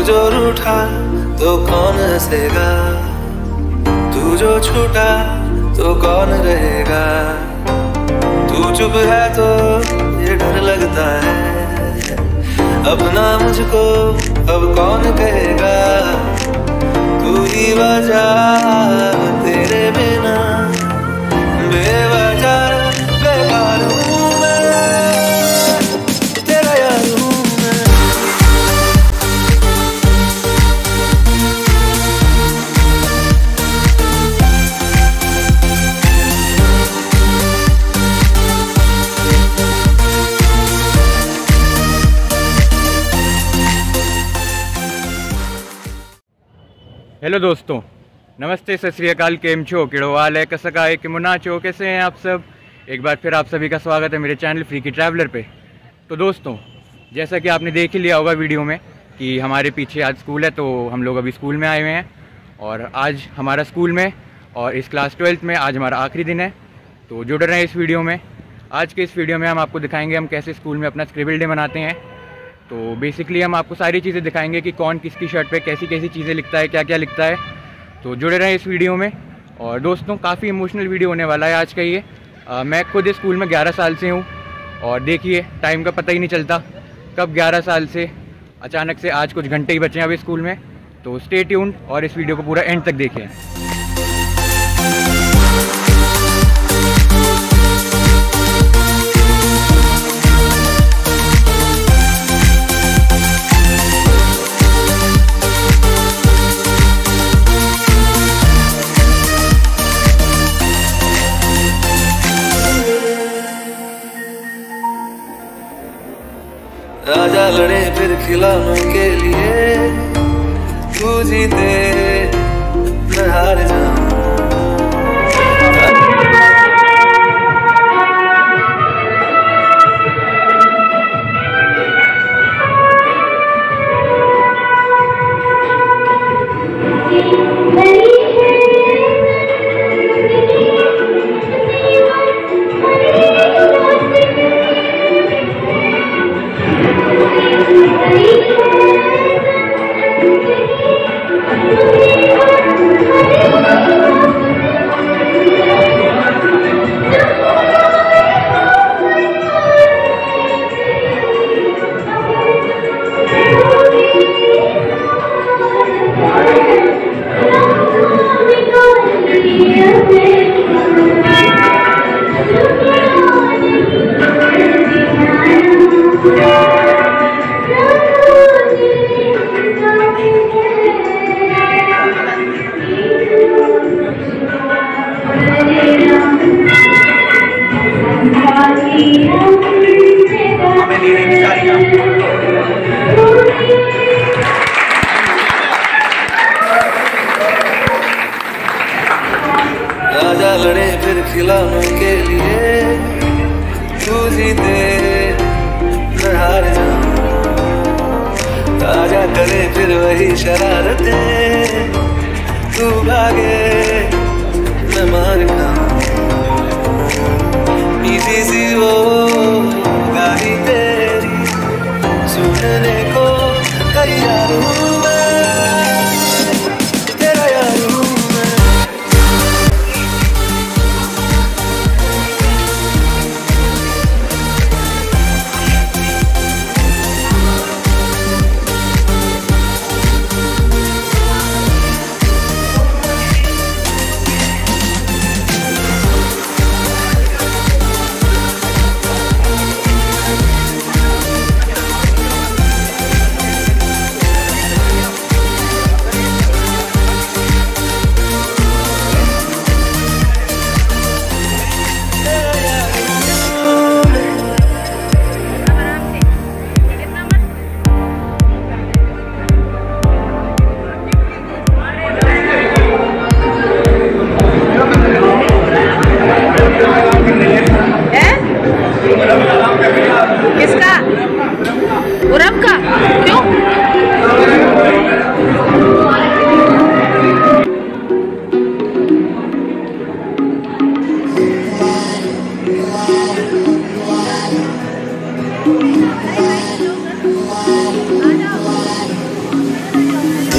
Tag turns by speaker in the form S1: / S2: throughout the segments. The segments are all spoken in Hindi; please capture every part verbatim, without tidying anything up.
S1: जो रूठा तो कौन हंसेगा, तू जो छूटा तो कौन रहेगा। तू चुप है तो ये डर लगता है, अपना मुझको अब कौन कहेगा। तू ही वजह तेरे बिना बेवजह बेकार हूँ मैं, तेरा यार हूँ मैं।
S2: हेलो दोस्तों, नमस्ते, सत श्री अकाल, केम छो, किड़ोवाल है, कसका है कि मुना चो, कैसे हैं आप सब। एक बार फिर आप सभी का स्वागत है मेरे चैनल फ्रीकी ट्रैवलर पे। तो दोस्तों, जैसा कि आपने देख ही लिया होगा वीडियो में कि हमारे पीछे आज स्कूल है, तो हम लोग अभी स्कूल में आए हुए हैं और आज हमारा स्कूल में और इस क्लास ट्वेल्थ में आज हमारा आखिरी दिन है। तो जुड़ रहे हैं इस वीडियो में। आज के इस वीडियो में हम आपको दिखाएँगे हम कैसे स्कूल में अपना स्क्रिबल डे मनाते हैं। तो बेसिकली हम आपको सारी चीज़ें दिखाएंगे कि कौन किसकी शर्ट पे कैसी कैसी चीज़ें लिखता है, क्या क्या लिखता है। तो जुड़े रहें इस वीडियो में। और दोस्तों, काफ़ी इमोशनल वीडियो होने वाला है आज का ये। आ, मैं खुद इस स्कूल में ग्यारह साल से हूँ और देखिए टाइम का पता ही नहीं चलता कब ग्यारह साल से अचानक से आज कुछ घंटे ही बचे हैं अभी स्कूल में। तो स्टे ट्यून्ड और इस वीडियो को पूरा एंड तक देखें।
S1: आजा लड़े फिर खिलौनों के लिए, तू जीते मैं हार जाऊं। आजा लड़े फिर खिलौनों के लिए, तू जीते मैं हार जाऊं। आजा करे फिर वही शरारतें, तू भागे मैं मार खाऊं। मीठी सी वो गाली तेरी सुनने को तैयार हूँ मैं, तेरा यार हूँ मैं।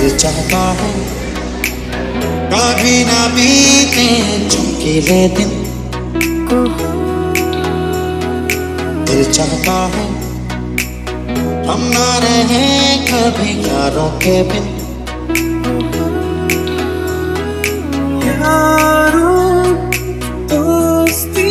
S3: दिल चाहता है कभी ना बीते चमकीले दिन, दिल चाहता है हम ना रहे कभी यारों के बिन। यारों दोस्ती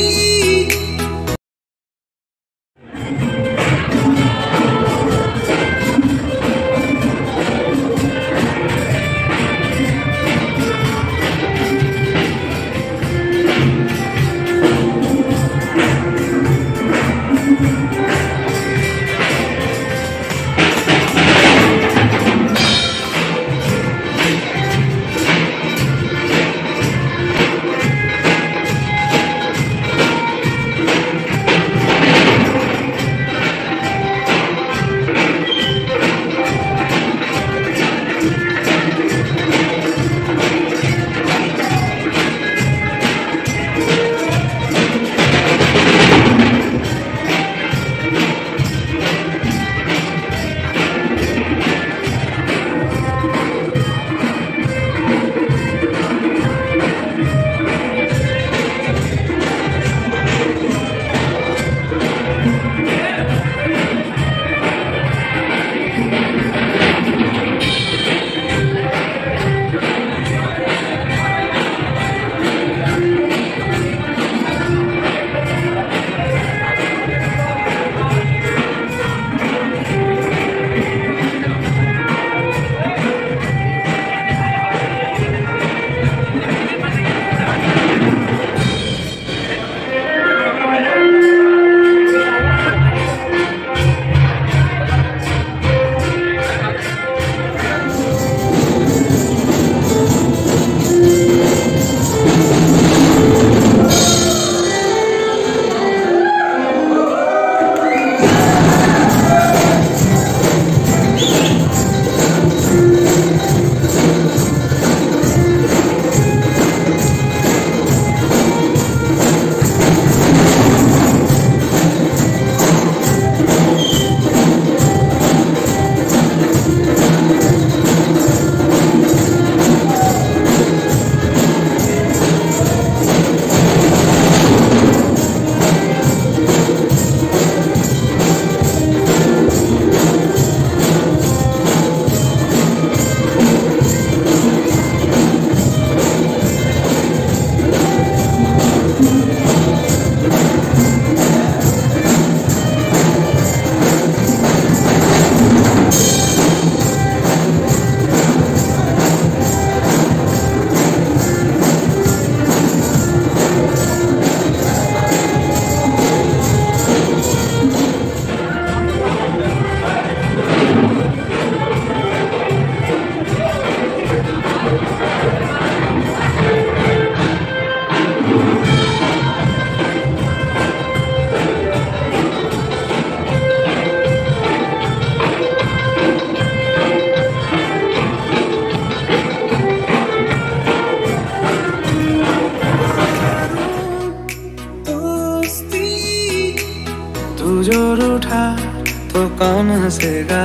S1: जो रूठा तो कौन हंसेगा,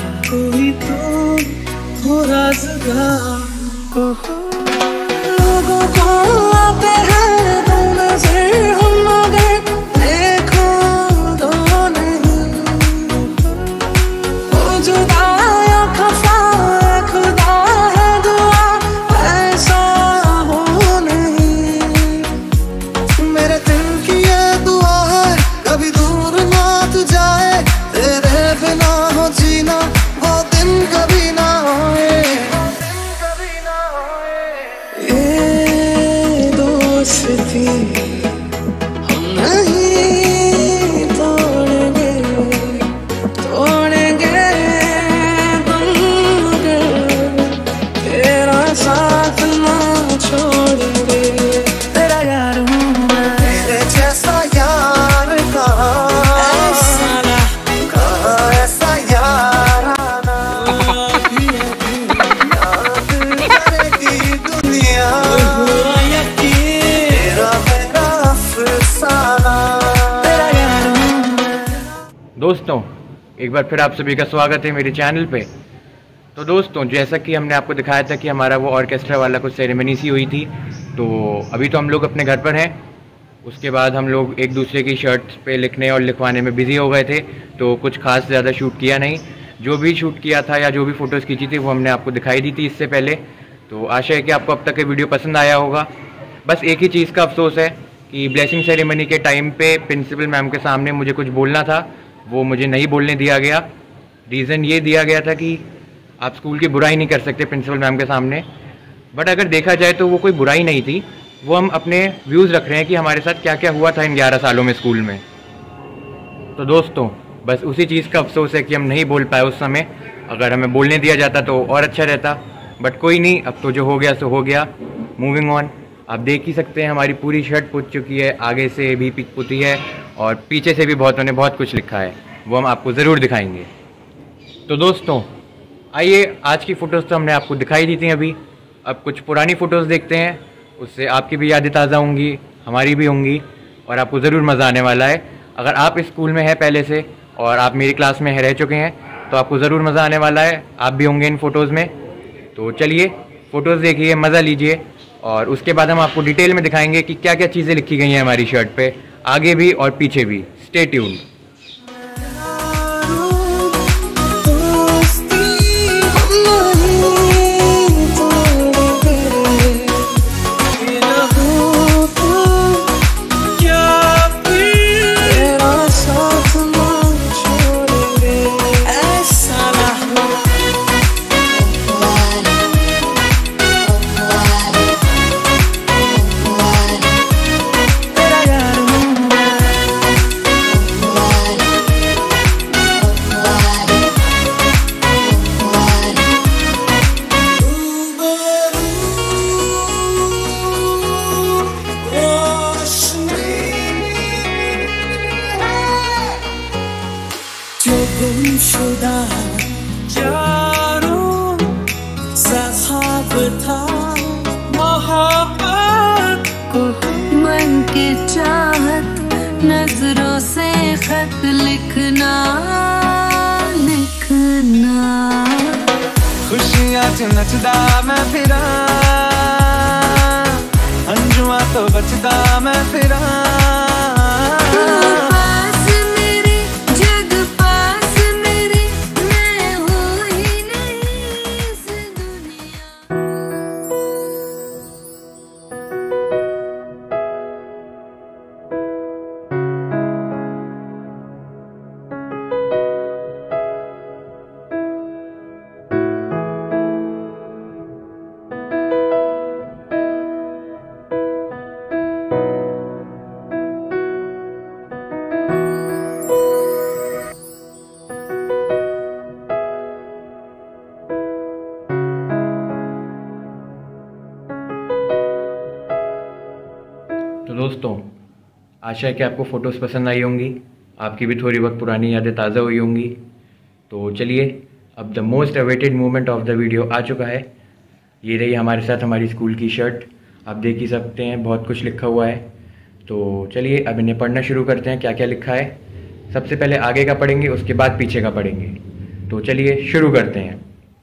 S1: कोई तो हो राज़गार को लोगों को आते हैं तो नज़र हम मगर देखो तो नहीं, वो जुदा या खफा खुदा है दुआ ऐसा हो नहीं। मेरे दिल की ये दुआ है कभी दूर ना तू जाए, तेरे बिना हो जीना वो दिन कभी ना होए। ये दोस्ती हम नहीं तोड़ेंगे, तोड़ेंगे हम मगर तेरा साथ ना छोड़ेंगे। तेरा यार हूँ मैं, तेरे जैसा यार कहाँ ऐसा कहाँ ऐसा यार आना, याद करेगी दुनिया तेरा मेरा अफसाना। तेरा यार हूँ मैं।
S2: दोस्तों एक बार फिर आप सभी का स्वागत है मेरे चैनल पे। तो दोस्तों जैसा कि हमने आपको दिखाया था कि हमारा वो ऑर्केस्ट्रा वाला कुछ सेरेमनी सी हुई थी, तो अभी तो हम लोग अपने घर पर हैं। उसके बाद हम लोग एक दूसरे की शर्ट पे लिखने और लिखवाने में बिज़ी हो गए थे, तो कुछ खास ज़्यादा शूट किया नहीं। जो भी शूट किया था या जो भी फ़ोटोज़ खींची थी वो हमने आपको दिखाई दी थी इससे पहले। तो आशा है कि आपको अब तक का वीडियो पसंद आया होगा। बस एक ही चीज़ का अफसोस है कि ब्लेसिंग सेरेमनी के टाइम पे प्रिंसिपल मैम के सामने मुझे कुछ बोलना था, वो मुझे नहीं बोलने दिया गया। रीज़न ये दिया गया था कि आप स्कूल की बुराई नहीं कर सकते प्रिंसिपल मैम के सामने। बट अगर देखा जाए तो वो कोई बुराई नहीं थी, वो हम अपने व्यूज़ रख रहे हैं कि हमारे साथ क्या क्या हुआ था इन ग्यारह सालों में स्कूल में। तो दोस्तों बस उसी चीज़ का अफसोस है कि हम नहीं बोल पाए उस समय। अगर हमें बोलने दिया जाता तो और अच्छा रहता, बट कोई नहीं, अब तो जो हो गया सो हो गया। Moving on. आप देख ही सकते हैं हमारी पूरी शर्ट पुत चुकी है, आगे से भी पिक पुती है और पीछे से भी बहुतों ने बहुत कुछ लिखा है, वो हम आपको ज़रूर दिखाएंगे। तो दोस्तों आइए, आज की फ़ोटोज़ तो हमने आपको दिखाई दी थी अभी, अब कुछ पुरानी फ़ोटोज़ देखते हैं। उससे आपकी भी यादें ताज़ा होंगी, हमारी भी होंगी और आपको ज़रूर मज़ा आने वाला है। अगर आप इस स्कूल में हैं पहले से और आप मेरी क्लास में रह चुके हैं तो आपको ज़रूर मज़ा आने वाला है, आप भी होंगे इन फ़ोटोज़ में। तो चलिए फ़ोटोज़ देखिए, मज़ा लीजिए और उसके बाद हम आपको डिटेल में दिखाएंगे कि क्या क्या चीज़ें लिखी गई हैं हमारी शर्ट पे, आगे भी और पीछे भी। Stay tuned.
S3: गुमशुदा यारों सा ख्वाब था मोहब्बत को, मन की चाहत नजरों से खत लिखना लिखना, खुशियां च नचदा मैं फिरा, अंजुआ तो बचदा मैं फिरा।
S2: तो दोस्तों आशा है कि आपको फ़ोटोज़ पसंद आई होंगी, आपकी भी थोड़ी वक्त पुरानी यादें ताज़ा हुई होंगी। तो चलिए अब the most awaited moment of the video आ चुका है। ये रही हमारे साथ हमारी स्कूल की शर्ट, आप देख ही सकते हैं बहुत कुछ लिखा हुआ है। तो चलिए अब इन्हें पढ़ना शुरू करते हैं क्या क्या लिखा है। सबसे पहले आगे का पढ़ेंगे, उसके बाद पीछे का पढ़ेंगे। तो चलिए शुरू करते हैं।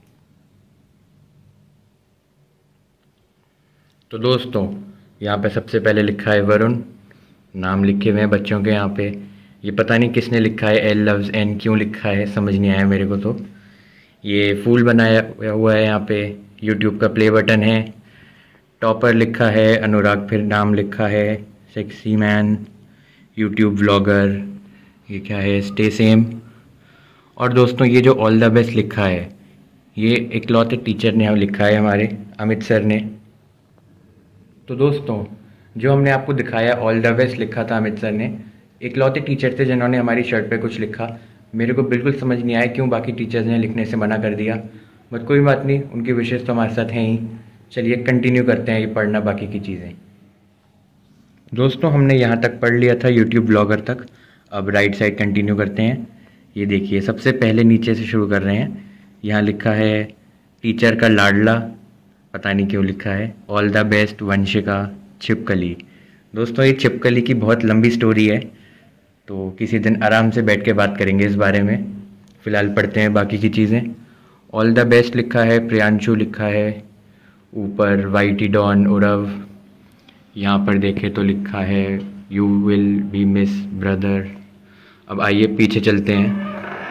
S2: तो दोस्तों यहाँ पे सबसे पहले लिखा है वरुण, नाम लिखे हुए हैं बच्चों के यहाँ पे। ये पता नहीं किसने लिखा है, एल लव्स एन क्यों लिखा है समझ नहीं आया मेरे को। तो ये फूल बनाया हुआ है, यहाँ पे यूट्यूब का प्ले बटन है, टॉपर लिखा है, अनुराग फिर नाम लिखा है, सेक्सी मैन, यूट्यूब व्लॉगर, ये क्या है, स्टे सेम। और दोस्तों ये जो ऑल द बेस्ट लिखा है ये इकलौते टीचर ने लिखा है, हमारे अमित सर ने। तो दोस्तों जो हमने आपको दिखाया ऑल द बेस्ट लिखा था अमित सर ने, इकलौते टीचर थे जिन्होंने हमारी शर्ट पे कुछ लिखा। मेरे को बिल्कुल समझ नहीं आया क्यों बाकी टीचर्स ने लिखने से मना कर दिया, बट कोई बात नहीं, उनकी विशेष तो हमारे साथ हैं ही। चलिए कंटिन्यू करते हैं ये पढ़ना बाकी की चीज़ें। दोस्तों हमने यहाँ तक पढ़ लिया था यूट्यूब ब्लॉगर तक, अब राइट साइड कंटिन्यू करते हैं। ये देखिए सबसे पहले नीचे से शुरू कर रहे हैं। यहाँ लिखा है टीचर का लाडला, पता नहीं क्यों लिखा है, ऑल द बेस्ट वंशिका छिपकली। दोस्तों ये छिपकली की बहुत लंबी स्टोरी है, तो किसी दिन आराम से बैठ के बात करेंगे इस बारे में। फ़िलहाल पढ़ते हैं बाकी की चीज़ें। ऑल द बेस्ट लिखा है, प्रियांशु लिखा है, ऊपर वाईटी डॉन उरव, यहाँ पर देखें तो लिखा है you will be miss brother. अब आइए पीछे चलते हैं।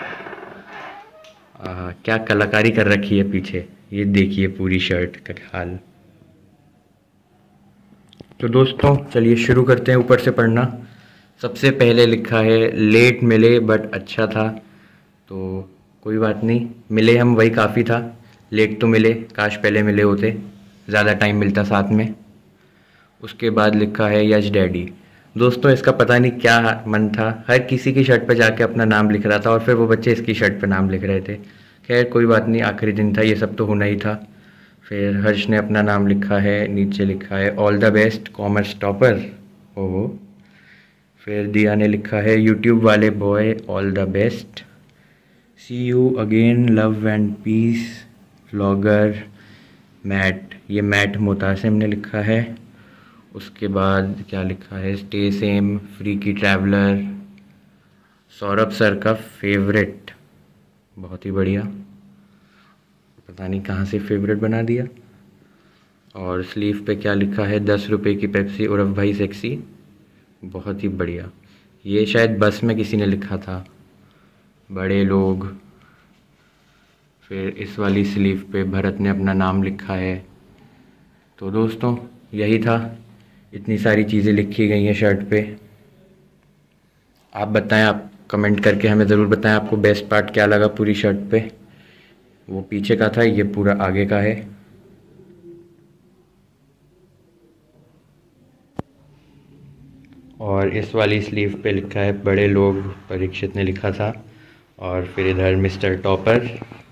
S2: आ, क्या कलाकारी कर रखी है पीछे, ये देखिए पूरी शर्ट का हाल। तो दोस्तों चलिए शुरू करते हैं ऊपर से पढ़ना। सबसे पहले लिखा है लेट मिले बट अच्छा था, तो कोई बात नहीं, मिले हम वही काफ़ी था। लेट तो मिले, काश पहले मिले होते, ज़्यादा टाइम मिलता साथ में। उसके बाद लिखा है यश डैडी। दोस्तों इसका पता नहीं क्या मन था, हर किसी की शर्ट पर जाके अपना नाम लिख रहा था और फिर वो बच्चे इसकी शर्ट पर नाम लिख रहे थे। खैर कोई बात नहीं, आखिरी दिन था, ये सब तो होना ही था। फिर हर्ष ने अपना नाम लिखा है, नीचे लिखा है all the best commerce topper, ओहो। फिर दिया ने लिखा है यूट्यूब वाले bye all the best, see you again love and peace vlogger Matt, ये मैट मोतासिम ने लिखा है। उसके बाद क्या लिखा है स्टे सेम फ्री की ट्रैवलर, सौरभ सर का फेवरेट, बहुत ही बढ़िया, पता नहीं कहाँ से फेवरेट बना दिया। और स्लीव पे क्या लिखा है दस रुपए की पेप्सी उर्फ भाई सेक्सी, बहुत ही बढ़िया। ये शायद बस में किसी ने लिखा था, बड़े लोग। फिर इस वाली स्लीव पे भरत ने अपना नाम लिखा है। तो दोस्तों यही था, इतनी सारी चीज़ें लिखी गई हैं शर्ट पे। आप बताएं, आप कमेंट करके हमें ज़रूर बताएं आपको बेस्ट पार्ट क्या लगा पूरी शर्ट पे। वो पीछे का था, ये पूरा आगे का है। और इस वाली स्लीव पे लिखा है बड़े लोग, परीक्षित ने लिखा था। और फिर इधर मिस्टर टॉपर।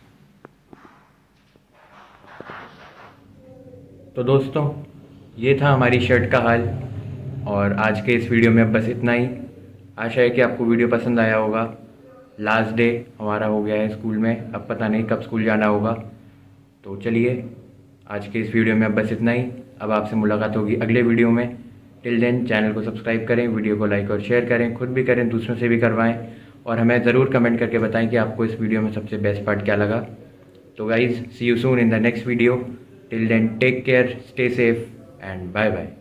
S2: तो दोस्तों ये था हमारी शर्ट का हाल, और आज के इस वीडियो में अब बस इतना ही। आशा है कि आपको वीडियो पसंद आया होगा। लास्ट डे हमारा हो गया है स्कूल में, अब पता नहीं कब स्कूल जाना होगा। तो चलिए आज के इस वीडियो में अब बस इतना ही। अब आपसे मुलाकात होगी अगले वीडियो में। टिल देन चैनल को सब्सक्राइब करें, वीडियो को लाइक और शेयर करें, खुद भी करें, दूसरों से भी करवाएं, और हमें ज़रूर कमेंट करके बताएं कि आपको इस वीडियो में सबसे बेस्ट पार्ट क्या लगा। तो guys see you soon in the next video. Till then take care, stay safe and bye bye.